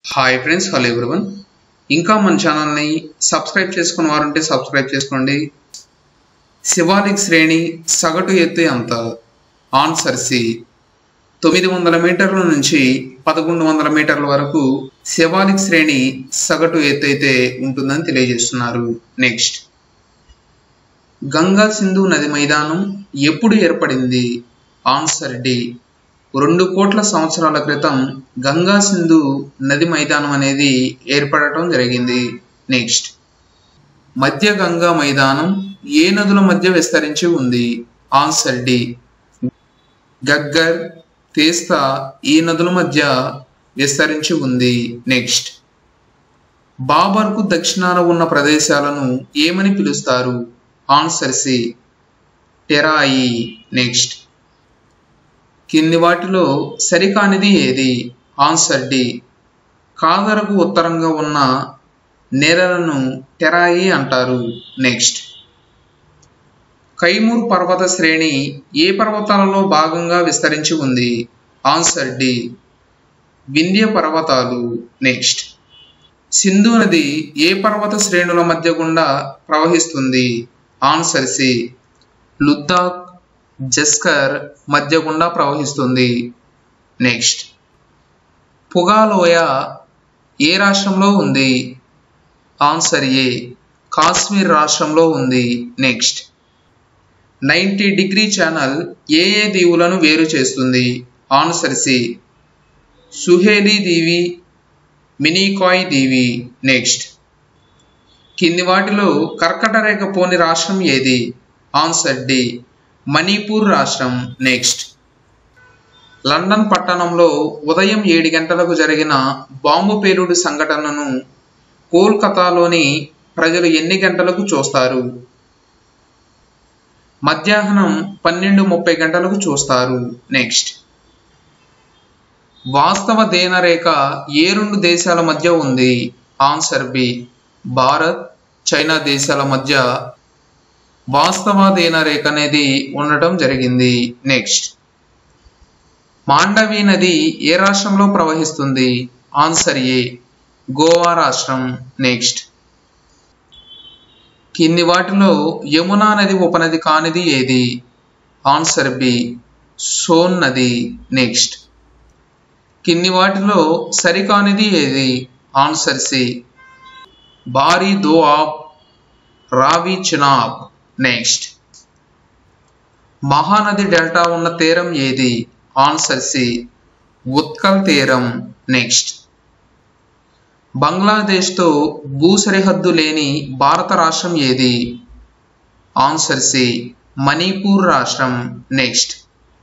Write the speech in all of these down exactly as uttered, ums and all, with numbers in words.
Hi friends, hello everyone. ఇంకా మన ఛానల్ని సబ్స్క్రైబ్ చేసుకున్న వారుంటే సబ్స్క్రైబ్ చేసుకోండి. శివాలిక్ శ్రేణి సగటు ఎత్తు ఎంత? Answer C. తొమ్మిది వందల మీటర్ల నుంచి పదకొండు వందల మీటర్ల వరకు శివాలిక్ శ్రేణి సగటు ఎత్తు అయితే ఉంటుందని తెలియజేస్తున్నారు. నెక్స్ట్, గంగా సింధు నది మైదానం ఎప్పుడు ఏర్పడింది? Answer D. రెండు కోట్ల సంవత్సరాల క్రితం గంగా సింధు నది మైదానం అనేది ఏర్పడటం జరిగింది. నెక్స్ట్, మధ్య గంగా మైదానం ఏ నదుల మధ్య విస్తరించి ఉంది? Answer D. గగ్గర్, తీస్తా ఈ నదుల మధ్య విస్తరించి ఉంది. నెక్స్ట్, బాబర్కు దక్షిణాన ఉన్న ప్రదేశాలను ఏమని పిలుస్తారు? Answer C. టెరాయి. నెక్స్ట్, కింది వాటిలో సరికానిది ఏది? Answer D. కాదరకు ఉత్తరంగా ఉన్న నేలలను టెరాయి అంటారు. నెక్స్ట్, కైమూర్ పర్వత శ్రేణి ఏ పర్వతాలలో భాగంగా విస్తరించి ఉంది? Answer D. వింధ్య పర్వతాలు. నెక్స్ట్, సింధు నది ఏ పర్వత శ్రేణుల మధ్య గుండా ప్రవహిస్తుంది? Answer C. లుద్దాక్, జస్కర్ మధ్య గుండా ప్రవహిస్తుంది. నెక్స్ట్, పుగాలోయ ఏ రాష్ట్రంలో ఉంది? ఆన్సర్ ఏ. కాశ్మీర్ రాష్ట్రంలో ఉంది. నెక్స్ట్, నైంటీ డిగ్రీ ఛానల్ ఏ ఏ దీవులను వేరు చేస్తుంది? Answer C. సుహేలీ దీవి, మినికాయ్ దీవి. నెక్స్ట్, కింది వాటిలో కర్కట రేఖ పోని రాష్ట్రం ఏది? Answer D. మణిపూర్ రాష్ట్రం. నెక్స్ట్, లండన్ పట్టణంలో ఉదయం ఏడు గంటలకు జరిగిన బాంబు పేలుడు సంఘటనను కోల్కతాలోని ప్రజలు ఎన్ని గంటలకు చూస్తారు? మధ్యాహ్నం పన్నెండు ముప్పై గంటలకు చూస్తారు. నెక్స్ట్, వాస్తవ దేన రేఖ ఏ రెండు దేశాల మధ్య ఉంది? Answer B. భారత్, చైనా దేశాల మధ్య వాస్తవాధీన రేఖ అనేది ఉండటం జరిగింది. నెక్స్ట్, మాండవి నది ఏ రాష్ట్రంలో ప్రవహిస్తుంది? ఆన్సర్ ఏ. గోవా రాష్ట్రం. నెక్స్ట్, కింది వాటిలో యమునా నది ఉపనది కానిది ఏది? Answer B. సోన్ నది. నెక్స్ట్, కింది వాటిలో సరికానిది ఏది? Answer C. బారీ దోఆబ్, రావి చినాబ్. నెక్స్ట్, మహానది డెల్టా ఉన్న తీరం ఏది? Answer C. ఉత్కల్ తీరం. నెక్స్ట్, బంగ్లాదేశ్తో భూ సరిహద్దు లేని భారత రాష్ట్రం ఏది? Answer C. మణిపూర్ రాష్ట్రం. నెక్స్ట్,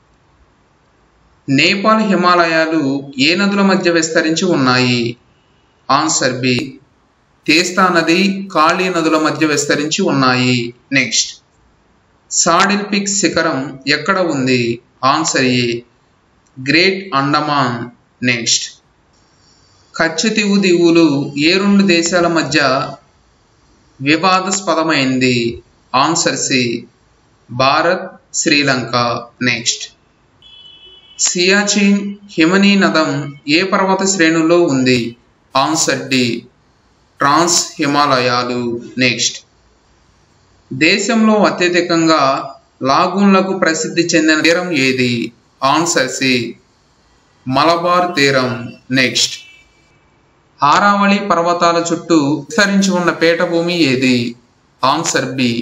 నేపాల్ హిమాలయాలు ఏ నదుల మధ్య విస్తరించి ఉన్నాయి? Answer B. తీస్తా నది, కాళీ నదుల మధ్య విస్తరించి ఉన్నాయి. నెక్స్ట్, సాడిల్ పిక్ శిఖరం ఎక్కడ ఉంది? Answer A. Great Andaman. Next, Katchatheevu దీవులు ఏ రెండు దేశాల మధ్య వివాదాస్పదమైంది? Answer C. Bharat, Sri Lanka. Next, Siachen హిమనీ నదం ఏ పర్వత శ్రేణుల్లో ఉంది? Answer D. ట్రాన్స్ హిమాలయాలు. నెక్స్ట్, దేశంలో అత్యధికంగా లాగూన్లకు ప్రసిద్ధి చెందిన తీరం ఏది? Answer C. మలబార్ తీరం. నెక్స్ట్, ఆరావళి పర్వతాల చుట్టూ విస్తరించి ఉన్న పీఠభూమి ఏది? Answer B.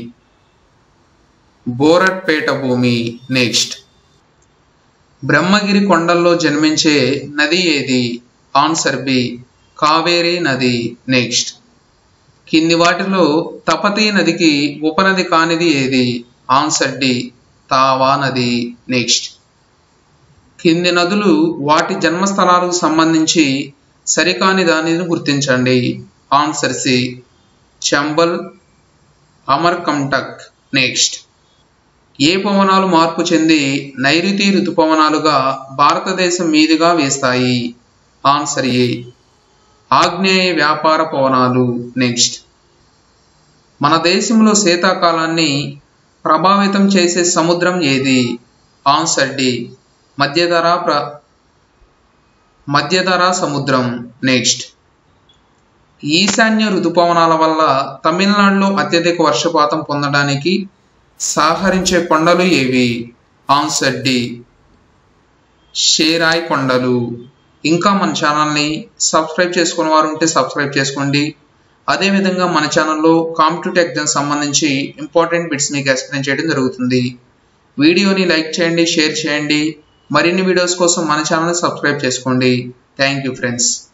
బోరట్ పీఠభూమి. నెక్స్ట్, బ్రహ్మగిరి కొండల్లో జన్మించే నది ఏది? Answer B. కావేరీ నది. నెక్స్ట్, కింది వాటిలో తపతీ నదికి ఉపనది కానిది ఏది? Answer D. తావా నది. నెక్స్ట్, కింది నదులు వాటి జన్మస్థలాలకు సంబంధించి సరికాని దానిని గుర్తించండి. Answer C. Chambal, Amarkantak. Next, ఏ పవనాలు మార్పు చెంది నైరుతి ఋతుపవనాలుగా భారతదేశం మీదుగా వేస్తాయి? Answer A. ఆగ్నేయ వ్యాపార పవనాలు. నెక్స్ట్, మన దేశంలో శీతాకాలాన్ని ప్రభావితం చేసే సముద్రం ఏది? Answer D. మధ్యధరా ప్ర మధ్యధరా సముద్రం. నెక్స్ట్ ఈశాన్య ఋతుపవనాల వల్ల తమిళనాడులో అత్యధిక వర్షపాతం పొందడానికి సహకరించే కొండలు ఏవి? ఆన్సర్ డి షేరాయ్ కొండలు. ఇంకా మన ఛానల్ని సబ్స్క్రైబ్ చేసుకున్న వారు ఉంటే సబ్స్క్రైబ్ చేసుకోండి. అదేవిధంగా మన ఛానల్లో కాంపిటేటివ్ ఎగ్జామ్స్ సంబంధించి ఇంపార్టెంట్ బిట్స్ మీకు ఎక్స్ప్లెయిన్ చేయడం జరుగుతుంది. వీడియోని లైక్ చేయండి, షేర్ చేయండి. మరిన్ని వీడియోస్ కోసం మన ఛానల్ని సబ్స్క్రైబ్ చేసుకోండి. Thank you friends.